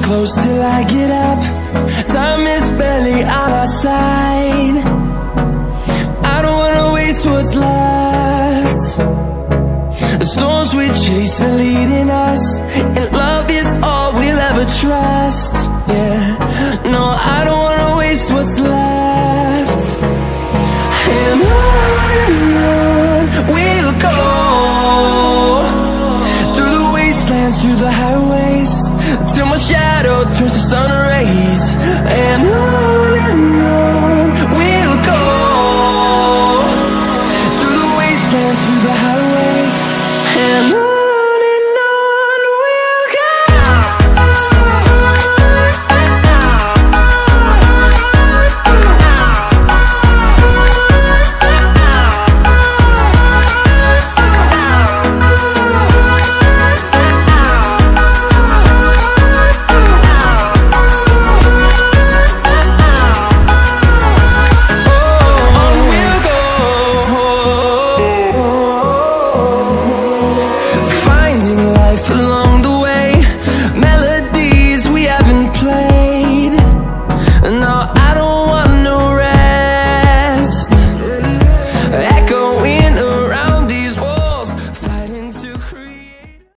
close till I get up. Time is barely on our side. I don't wanna waste what's left. The storms we chase are leading us, and love is all we'll ever trust. Yeah, no, I don't wanna waste what's left. And on we'll go, through the wastelands, through the highways, till my shadow turns to sun rays.